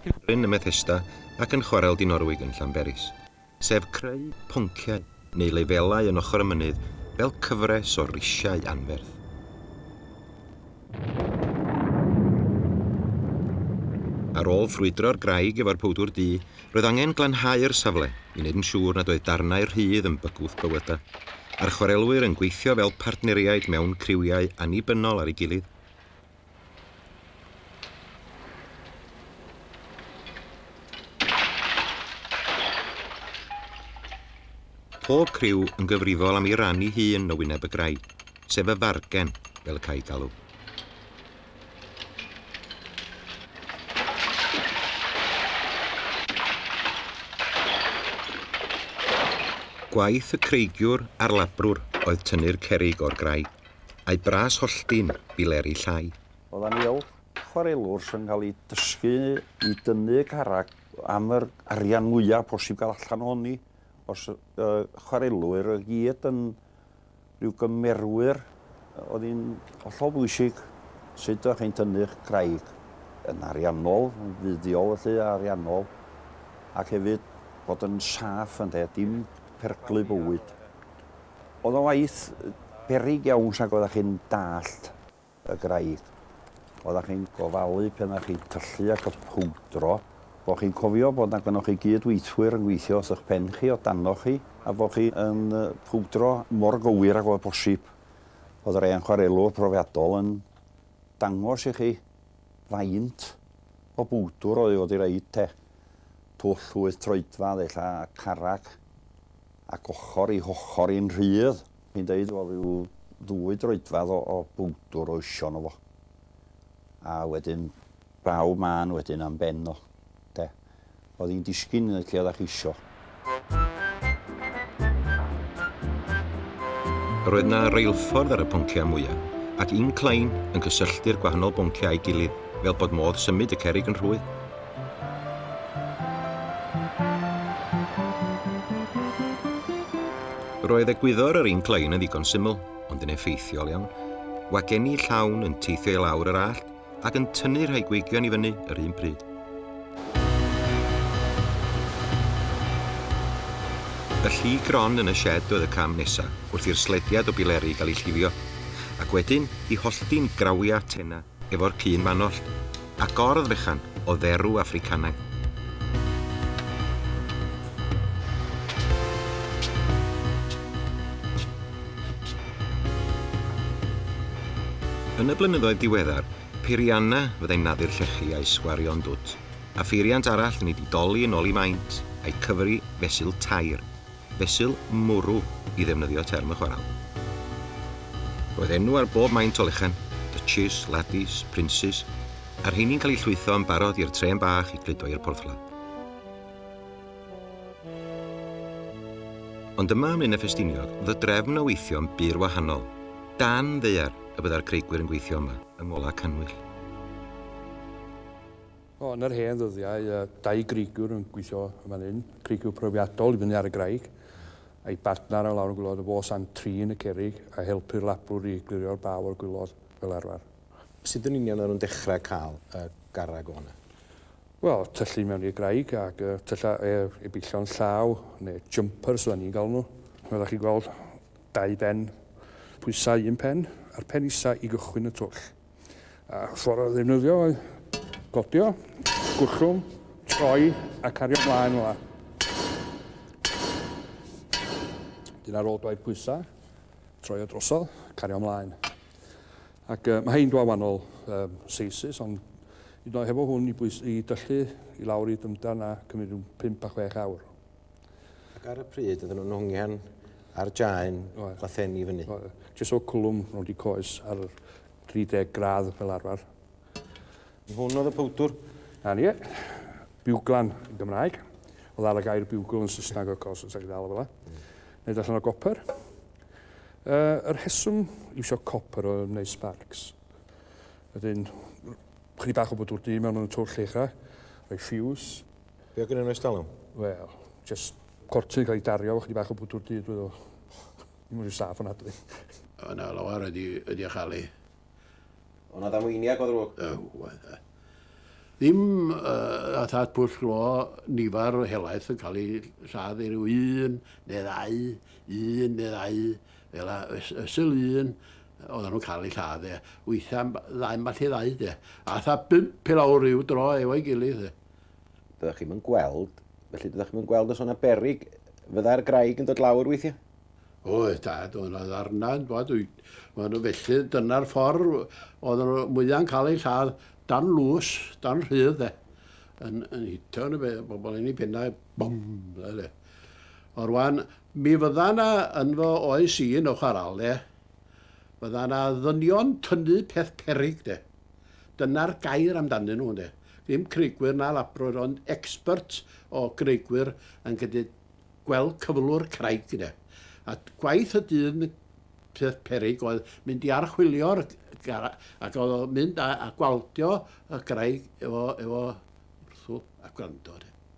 yn y Methesda ac yn chwarel Dinorwig yn Llanberis, sef creu pwnciau neu lefelau yn ochr y mynydd fel cyfres o risiau anferth. Ar ôl ffrwydro'r graig efo'r powdwr du, roedd angen glanhau'r safle i wneud yn siŵr nad oedd darnau rhydd yn bygwth bywydau, a'r chwarelwyr yn gweithio fel partneriaid mewn criwiau annibynnol ar ei gilydd. Pob criw yn gyfrifol am ei rannu hun o wyneb y graig, sef y fargen fel y cael galw. Gwaith y creigiwr a'r labrwr oedd tynnu'r cerig o'r graig, a'i bras holltyn bileri llai. Oedden ni fel chwarelwr sy'n cael ei dysgu i dynnu carreg am yr arian mwyaf posib gael allan ohoni. Os chwarelwyr y gyd yn rhyw gymerwyr, oedd hi'n hollol bwysig sut ydych chi'n tynnu'ch graig yn ariannol, yn fuddiol felly ariannol, ac hefyd bod yn saff yn dim perglu bywyd. Oedd o'n waith berig iawn sag oeddech chi'n dallt y graig. Oeddech chi'n gofalu pan oeddech chi'n tyllu ac y powdro, bod chi'n cofio bod na gynnoch chi gydweithwyr yn gweithio os eich pen chi o danoch chi, a bod chi yn powdro mor gywir ag oedd bosib. Oedd yr ein chwarelwr profiadol yn dangos i chi faint o bwdwr oedd i reid te. Twll wyth troedfa, ddella carrag, ac ochr i'n rhydd. Chi'n dweud o ryw 2 droedfedd o bwdwr o ision o fo. A wedyn braw man wedyn am ben o. Oedd hi'n disgyn yn y lle oeddech isio. Roedd yna reilffordd ar y pwnciau mwyaf, ac un Klein yn cysylltu'r gwahanol bwnciau ei gilydd fel bod modd symud y cerig yn rhwydd. Roedd egwyddor yr un Klein yn ddigon syml, ond yn effeithiol iawn, wageni llawn yn teithio i lawr yr allt ac yn tynnu rhai gweigion i fyny yr un pryd. Y lli gron yn y shed oedd y cam nesaf wrth i'r slediad o bileri gael ei llifio, ac wedyn i hollti'n grawia tena efo'r cyn manollt, a gordd fechan o dderw Africanaidd. Yn y blynyddoedd diweddar, peirianna fyddai'n naddu'r llechi a'i sgwario'n dwt, a pheiriant arall yn ei didoli yn ôl i maint a'i cyfri fesul tair, fesul mwrw i ddefnyddio term y chwaral. Roedd enw ar bob maint o lechan, Duchess, Ladys, Princes, a'r heini'n cael ei llwytho yn barod i'r tren bach i gludo i'r porthladd. Ond yma ymlaen y ffestiniog, oedd y drefn o weithio yn byr wahanol, dan ddaear y bydda'r creigwyr yn gweithio yma yng ngola Canwyll. Yn yr hen ddyddiau, 2 greigwr yn gweithio yma hyn, creigwr profiadol i fyny ar y graig, a'i bartnar o lawr y gwylod, y fo san 3 yn y cerig, a helpu'r labrwr i glirio'r baw o'r gwylod fel arfer. Sut yn union ar nhw'n dechrau cael y garreg o hwnna? Wel, tyllu mewn i'r graig ac tylla e billio'n llaw, neu jumpers o'n ni'n gael nhw. Fyddwch chi gweld 2 ben, pwysau 1 pen, a'r pen isa i gychwyn y twll. A ffordd o ddefnyddio oedd godio, gwrchwm, troi a cario mlaen ola. Dyn ar ôl 2 pwysau, troi o drosodd, cario mlaen. Ac mae hein dwa wahanol seisis, ond hyd yn oed hefo hwn i dyllu i lawr i dymdan a cymryd 5 a 6 awr. Ac ar y pryd ydyn nhw'n hongian ar jaen lathenni fyny? Jyst o cwlwm nhw wedi coes ar 30 gradd fel arfer. Hwn oedd y powdwr? Na ni, biwglan yn Gymraeg. Oedd ar y gair biwgl yn Saesneg o cos yn sag ddal o fel e. Neu allan o goper. Yr heswm isio copper o wneud sparks. Ydyn, chydig bach o bodwr di mewn yn y twll llecha, rhoi fuse. Be o gynnyn nhw estalwm? Wel, just cortu cael ei dario, chydig bach o bodwr di, dwi'n o. Dim yn rhyw saff o'n adru. Yna, lawer ydi a chael ei. O'na ddamweiniag o ddrwg? Ddim a a tad pwll glo nifer o helaeth yn cael ei lladd i ryw un neu ddau, fel a ysyl un, oedden nhw'n cael ei lladd e. Weithiau ddau mall i ddau de. A tha 5 lawr ryw dro efo'i gilydd. Dydych chi'n gweld, felly dydych chi'n gweld os o'na berig, fydda'r graig yn dod lawr weithiau? O, dad, o'na ddarna'n bod. Felly dyna'r ffordd oedden nhw mwyaf cael ei lladd dan lws, dan rhydd de. Yn hitio yn y bobl yn ei pennau, bom, de. O rwan, mi fydda na yn fy oes un o'ch aral, de. Fydda na ddynion tynnu peth perig, de. Dyna'r gair amdanyn nhw, de. Ddim creigwyr na labrwyr, ond experts o creigwyr yn gyda gweld cyflwr craig, de. A gwaith y dyn peth perig oedd mynd i archwilio'r ac oedd mynd a gwaldio y graig efo rhw a gwrando.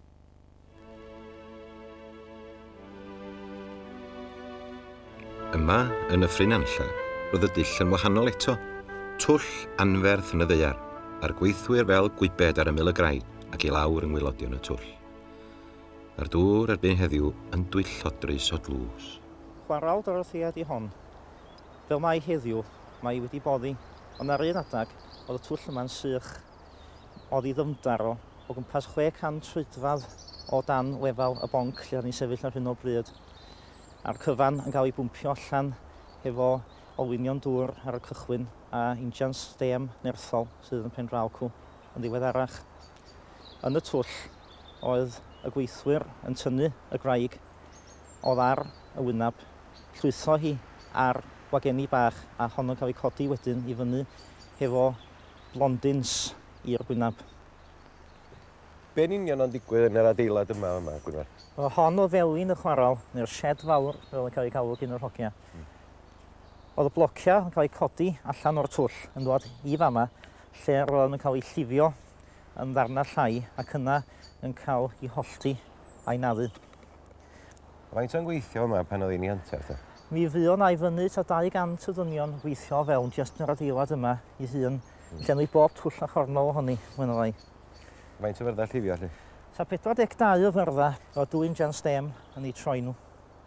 Yma, yn y Ffrynanlla, roedd y dull yn wahanol eto. Twll anferth yn y ddaear, a'r gweithwyr fel gwybed ar ymyl y graig ac i lawr yng ngwaelodion y twll. A'r dŵr erbyn heddiw yn dwyllodrus o dlws. Chwarael dorothead i hon. Fel mae heddiw, mae wedi boddi, ond ar un adag, oedd y twll yma'n sych. Oedd i ddymdaro o gwmpas 600 troedfedd o dan wefel y bonc lle ni'n sefyll ar hyn o bryd. A'r cyfan yn cael ei bwmpio allan efo olwynion dŵr ar y cychwyn a injan stem nerthol sydd yn pen Rawcw yn ddiweddarach. Yn y twll oedd y gweithwyr yn tynnu y graig oedd ar y wynab, llwytho hi ar wageni bach a honno cael ei codi wedyn i fyny hefo blondins i'r gwynab. Be'n union o'n digwydd yn yr adeilad yma, Gwynfor? O hon o felin y chwaral, neu'r shed fawr fel yn cael ei galw gyn yr hogia. Oedd y blocia yn cael ei codi allan o'r twll yn dod i fama, lle roedd yn cael ei llifio yn ddarna llai ac yna yn cael ei hollti a'i naddu. Faint o'n gweithio yma pan oedd un i anterth? Mi fu o'n ai fyny ta 200 o ddynion gweithio fewn jyst yn yr adeilad yma i hun, llenwi bob twll a chornol ohoni, mwyn o ddau. Faint o fyrddau llifio, allu? Ta 42 o fyrddau o 2 injan stem yn ei troi nhw.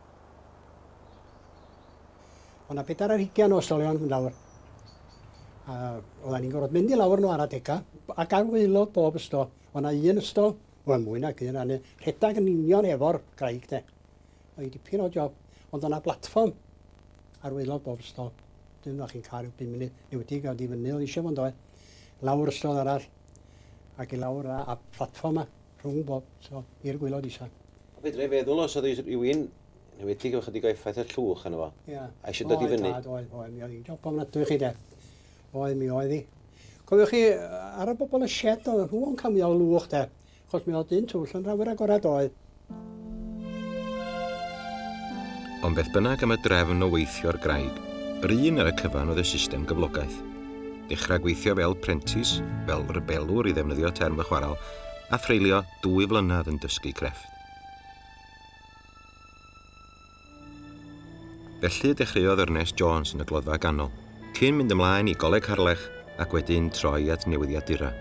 O'na 40 o ysgolion yn lawr. Oedden ni'n gorfod mynd i lawr nhw ar adega, ac ar waelod bob ystol. O'na un ystol, wel mwy nag un, ane rhedag yn union efo'r graig de. Oedd dipyn o job, ond o'na platfform ar waelod bob ystol. Dwi'n ddech chi'n cael rhyw 5 munud newedig a di fyny, oedd eisiau fo'n dod. Lawr ystol arall, ac i lawr a platfform rhwng bob, so i'r gwylod eisiau. Fedra i feddwl os oedd rhywun newedig o chydig o effaith y llwch yn efo. Ia. A eisiau dod i fyny. Oedd, mi oedd hi'n job ofnadwy chi de. Oedd, mi oedd hi. Cofiwch chi, ar y bobl y shed oedd nhw'n cael mi o lwch de. Chos mi oedd dyn twll yn rhawyr agorad oedd. Ond beth bynnag am y drefn o weithio'r graig, yr un ar y cyfan oedd y system gyflogaeth. Dechrau gweithio fel prentis, fel rebelwr i ddefnyddio term y chwaral, a threulio 2 flynedd yn dysgu crefft. Felly dechreuodd Ernest Jones yn y gloddfa ganol, cyn mynd ymlaen i Goleg Harlech ac wedyn troi at newyddiadura.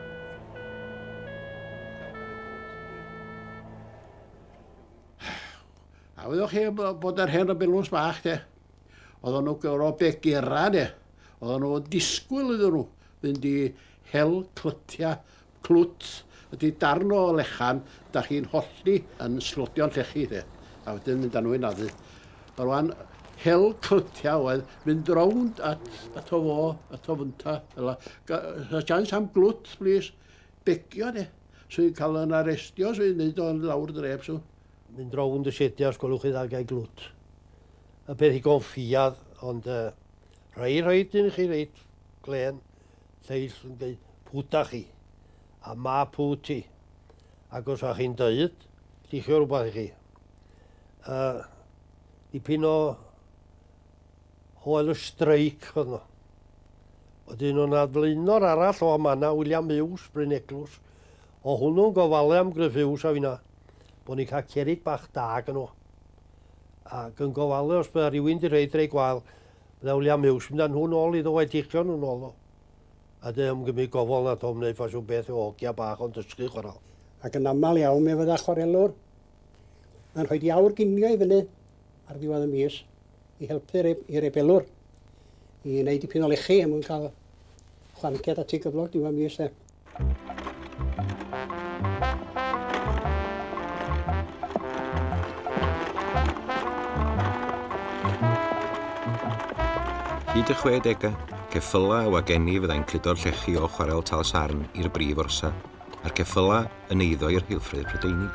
A weddwch chi bod yr hen o belws bach, de. Oedden nhw gyro begera, de. Oedden nhw disgwyl iddyn nhw fynd i hel clytia, clwt, ydy darn o lechan, da chi'n holli yn slodion llechi, de. A wedyn mynd â nhw i naddu. A rwan, hel clytia oedd mynd rownd at o fo, at o fynta. Chance am glwt, please. Begio, de. So i'n cael yn arestio, so i'n neud o'n lawr drep, so. Mynd rownd y sedia, os gwelwch chi ddau glwt. Y beth i gonffiad, ond rhai dyn chi reit glen, lleill yn dweud, pwta chi, a ma pwt ti. Ac os a'ch chi'n dweud, llichio rhywbeth i chi. Dipyn o hoel y streic oedd nhw. Oedden nhw'n adflaenor arall o Amana, William Hughes, Bryn Eglwys. O hwnnw'n gofalu am Gruff Hughes a finna, bod ni'n cael cerig bach dag yn nhw. Ac yn gofalu os bydda rhywun di reid rei gwael, bydda William Hughes mynd â nhw nôl i ddod dichion nhw nôl. A ddim gymryd gofal na tom neu ffas o beth o ogia bach ond dysgu chwarae. Ac yn aml iawn mi fydda chwarelwr yn rhoi awr ginio i fyny ar ddiwedd y mis i helpu i rebelwr i wneud dipyn o lechi am yn cael chwanced at ei gyflog diwedd mis. Hyd y 60au, ceffyla o wageni fyddai'n cludo'r llechi o chwarel Tal Sarn i'r brif orsa, a'r ceffyla yn eiddo i'r Rheilffrwydd Prydeinig.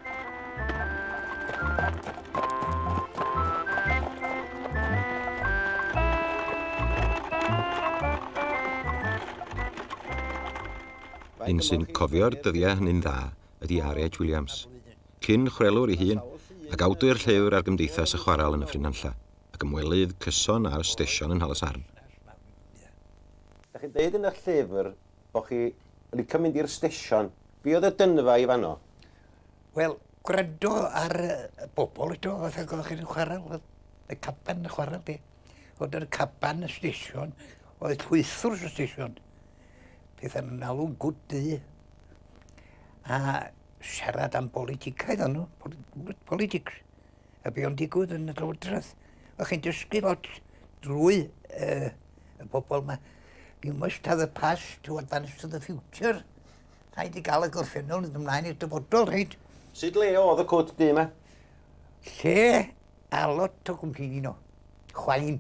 Un sy'n cofio'r dyddiau hynny'n dda ydy Ariad Williams, cyn chwrelwr ei hun ac awdur llyfr ar gymdeithas y chwarel yn y Ffrinanlla, ac ymwelydd cyson ar y stesion yn Halas Arn. Da chi'n deud yn y llyfr bod chi licio mynd i'r stesion. Be oedd y dynfa i fanno? Wel, gwrando ar y bobl eto, oedd y goch yn chwarel, y caban y chwarel di. Oedd yr caban y stesion, oedd llwythwr y stesion. Bydd yn alw'n gwdy. A siarad am politicaidd o'n nhw, politics. A be o'n digwydd yn y Llywodraeth. O'ch chi'n dysgu lot drwy y bobl yma. You must have the past to advance to the future. Rhaid i gael y gorffennol yn ymlaen i'r dyfodol, rhaid. Sut le oedd y cwt di yma? Lle a lot o gwmpini no. Chwain.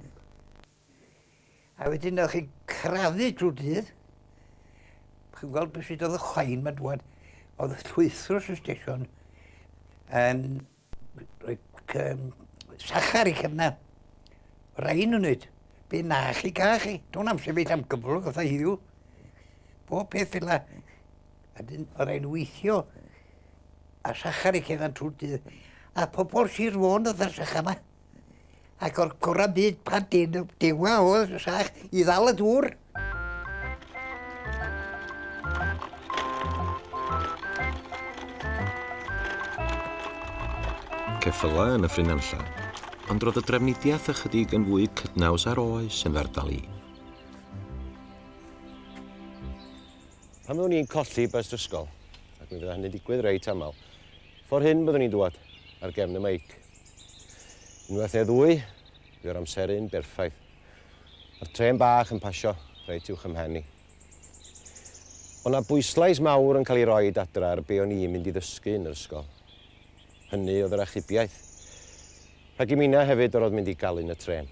A wedyn o'ch chi'n crafu drwy dydd. Chi'n gweld beth sydd oedd y chwain ma dwad. Oedd y llwythwr y stesion yn rhoi sachar i cefna. Rhain yn wneud. Be na chi ga chi. Dwi'n amser beth am gyflwg oedd heddiw. Bob peth fel la. A dyn o'r ein weithio. A sachar i cefna trwy'r dydd. A pobl Sir Fôn oedd yr sachar yma. Ac o'r gora byd pan dewa oedd y sach i ddal y dŵr. Ceffyla yn y Ffrinanlla, ond roedd y drefnidiaeth ychydig yn fwy cydnaws ar oes yn Ferdal I. Pan byddwn ni'n colli bys ysgol, ac mi fydda hynny digwydd reit aml, ffordd hyn byddwn ni'n dŵad ar gefn y meic. Unwaith neu ddwy, byddai'r amseru'n berffaith. Mae'r tren bach yn pasio reit uwch ymhen i. Ond na bwyslais mawr yn cael ei roi adra ar be o'n i'n mynd i ddysgu yn yr ysgol. Hynny oedd yr achubiaeth. Ac i mina hefyd oedd mynd i gael un y tren.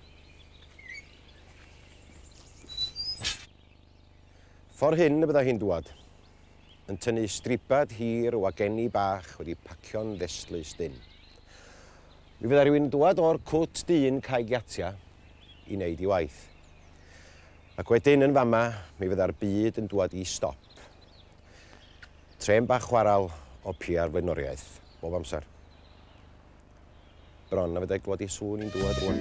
Ffordd hyn y bydda hi'n dŵad, yn tynnu stribad hir o wageni bach wedi pacio'n ddeslu styn. Mi fydda rhywun dŵad o'r cwt dyn Caegiatia i wneud i waith. Ac wedyn yn fama, mi fydda'r byd yn dŵad i stop. Tren bach chwaral o pia'r flaenoriaeth. Bob amser. Bron na fydda i glwad i sŵn i'n dŵad rwan.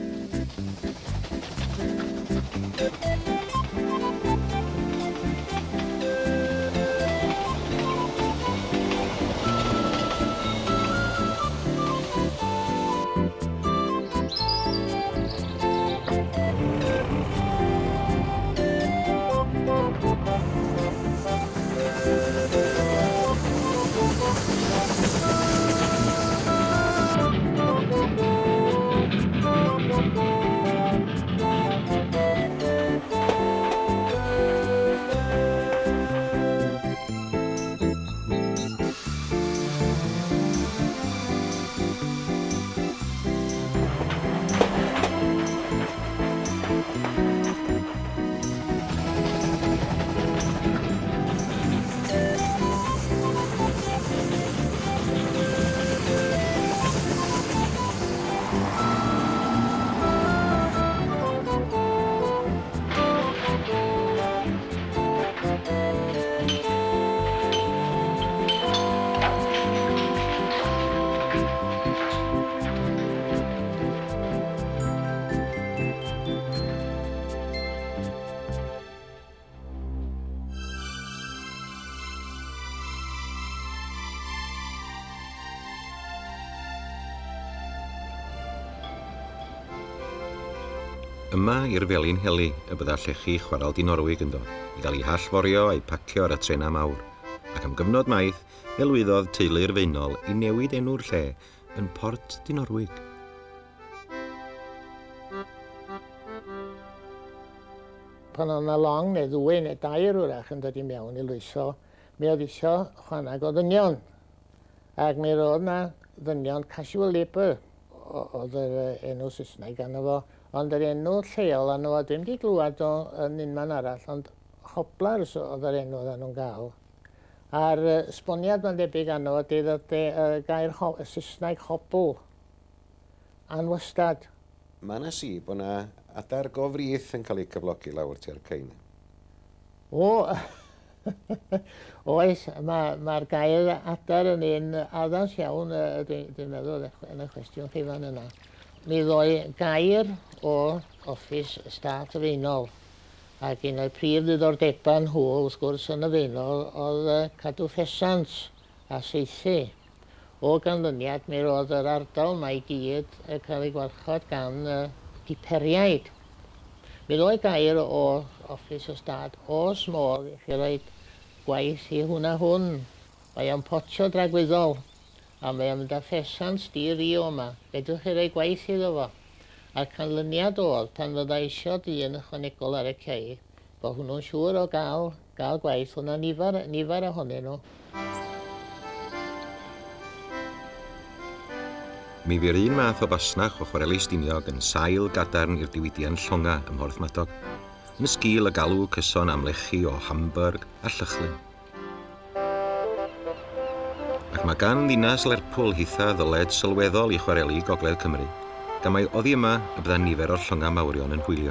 Yma i'r Felin Heli y bydda llechi chwarael di Norwig yn dod, i gael ei hallforio a'i pacio ar y trena mawr, ac am gyfnod maith, elwyddodd teulu'r Feinol i newid enw'r lle yn Port di Norwig. Pan oedd yna long neu ddwy neu dair wrach yn dod i mewn i lwyso, mi oedd isio chwanag o ddynion. Ac mi roedd yna ddynion casual labour oedd yr enw Saesneg arno fo, ond yr enw lleol arno fo, ddim wedi glwad o yn unman arall, ond hoblars oedd yr enw oedd nhw'n gael. A'r sboniad mae'n debyg arno fo, dydd y gair Saesneg hobl, anwystad. Mae yna si bod yna adar gofrith yn cael ei cyflogi lawr tua'r cein. O, oes, mae'r gair adar yn un addas iawn, dwi'n meddwl, yn y cwestiwn chi fan yna. Mi ddoi gair o Office Stát y Feinol, ac un o'r prif ddiddordeba nhw, wrth gwrs, yn y Feinol, oedd cadw ffesant a saethu. O ganlyniad, mi roedd yr ardal mae i gyd yn cael ei gwarchod gan diperiaid. Mi ddoi gair o Office y Stad os modd i chi roed gwaith i hwnna hwn. Mae o'n potio dragwyddol a mae o'n mynd â ffesant di Rio yma. Fedrwch chi roi gwaith iddo fo. A'r canlyniad oedd pan fydda eisiau dyn ychwanegol ar y cei, bod hwnnw'n siŵr o gael gwaith hwnna nifer ohonyn nhw. Mi fy'r un math o basnach o chwareli Stiniog yn sail gadarn i'r diwydiant llonga ym Mhorth Madog, yn sgil y galw cyson amlechi o Hamburg a Llychlyn. Ac mae gan ddinas Lerpwl hitha ddyled sylweddol i chwareli Gogledd Cymru, gan mai oddi yma y bydda nifer o'r llonga mawrion yn hwylio.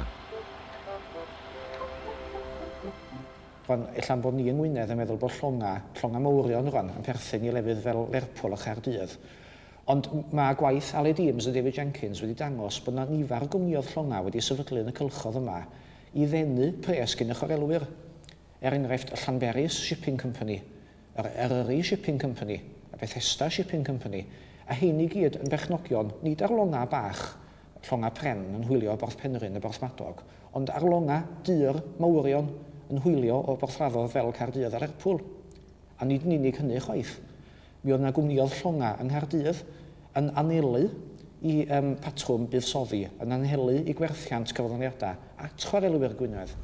Ellan bod ni yn Ngwynedd yn meddwl bod llonga mawrion rwan yn perthyn i lefydd fel Lerpwl a Chaerdydd. Ond mae gwaith Aled Eames a David Jenkins wedi dangos bod yna nifer o gwmnioedd llonga wedi sefydlu yn y cylchoedd yma i ddenu pres gyn y chwarelwyr. Enghraifft y Llanberis Shipping Company, yr Eryri Shipping Company, y Bethesda Shipping Company, a heini gyd yn berchnogion nid ar longa bach, llonga pren yn hwylio o Borth Penrhyn a Borth Madog, ond ar longa dyr mawrion yn hwylio o borthraddodd fel Caerdydd a Lerpwl. A nid yn unig hynny chwaith. Mi oedd yna gwmnioedd llonga yng Nghaerdydd yn anelu i patrwm buddsoddi, yn anelu i gwerthiant cyflwyniadau at chwarelwyr Gwynedd.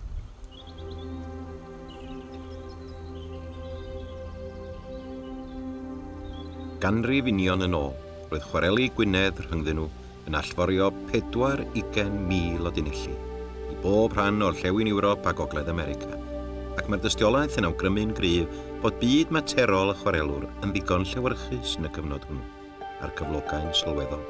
Ganrif union yn ôl, roedd chwareli Gwynedd rhyngddyn nhw yn allforio 40,000 o dinelli, i bob rhan o'r llewyn Ewrop a Gogledd America, ac mae'r dystiolaeth yn awgrymu'n gryf bod byd materol y chwarelwr yn ddigon llewyrchus yn y cyfnod hwnnw, a'r cyflogain sylweddol.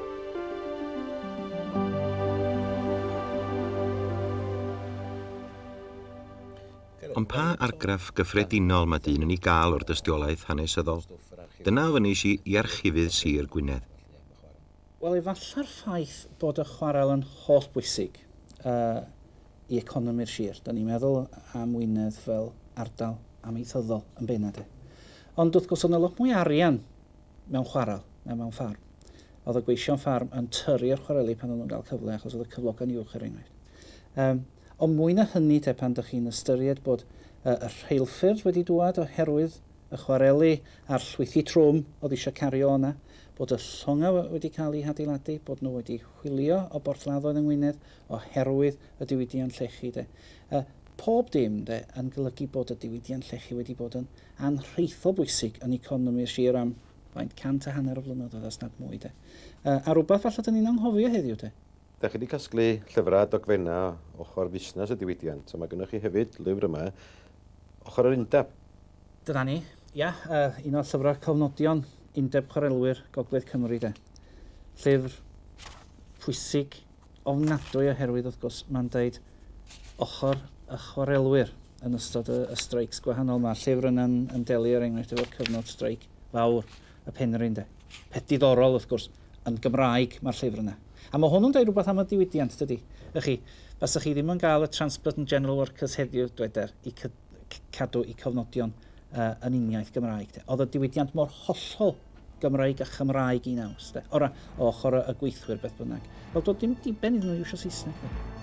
Ond pa argraff gyffredinol mae dyn yn ei gael o'r dystiolaeth hanesyddol? Dyna fynis i archifydd Sir Gwynedd. Wel, efallai'r ffaith bod y chwarel yn holl bwysig i economi'r sir. Da ni'n meddwl am Gwynedd fel ardal amaethyddol yn benna de. Ond wrth gwrs, oedd yna lot mwy arian mewn chwarel, mewn ffarm. Oedd y gweision ffarm yn tyrru'r chwareli pan oedd nhw'n cael cyfle, achos oedd y cyfloga'n uwch er enghraifft. Ond mwy na hynny te pan ydych chi'n ystyried bod y rheilffyrdd wedi dŵad oherwydd y chwareli a'r llwythi trwm oedd eisiau cario o'na, bod y llonga wedi cael ei adeiladu, bod nhw wedi chwilio o borthladdoedd yng Ngwynedd oherwydd y diwydiant llechi de. Pob dim de, yn golygu bod y diwydiant llechi wedi bod yn anrheithol bwysig yn economi'r sir am 150 o flynyddoedd as nad mwy de. A rhywbeth falle dyn ni'n anghofio heddiw de. Da chi wedi casglu llyfrau dogfennau ochr fusnes y diwydiant, a mae gennych chi hefyd lyfr yma ochr yr undeb. Dyna ni, ia, un o'r llyfrau cofnodion Undeb Chwarelwyr Gogledd Cymru de. Llyfr pwysig ofnadwy oherwydd wrth gwrs mae'n deud ochr y chwarelwyr yn ystod y streics gwahanol yma. Llyfr yn delio er enghraifft efo'r cyfnod streic fawr y Penrhyn de. Peth diddorol wrth gwrs yn Gymraeg mae'r llyfr yna. A mae hwnnw'n dweud rhywbeth am y diwydiant, dydy. Basach chi ddim yn cael y Transport and General Workers heddiw, dweder, i cadw i cofnodion yn uniaeth Gymraeg. Oedd y diwydiant mor hollol Gymraeg a Chymraeg i naws. O ochr y gweithwyr beth bynnag. Wel, doedd dim diben iddyn nhw i iwsio Saesneg.